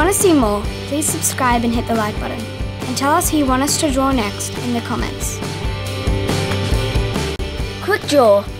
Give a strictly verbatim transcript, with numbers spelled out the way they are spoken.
want to see more, please subscribe and hit the like button. And tell us who you want us to draw next in the comments. Quick draw!